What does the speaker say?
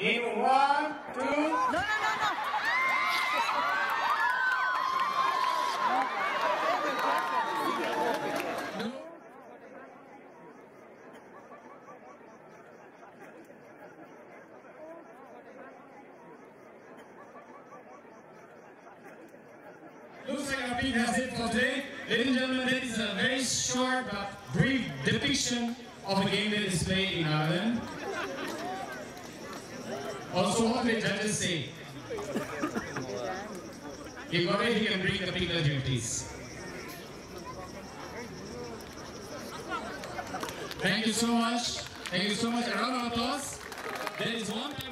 In 1, 2. No. Looks like our peak has it for today. Ladies and gentlemen, that is a very short but brief depiction of a game that is played in Ireland. Also, what the judges say. If got it, he can bring the picture to you, please. Thank you so much. Thank you so much. A round of applause. There is one.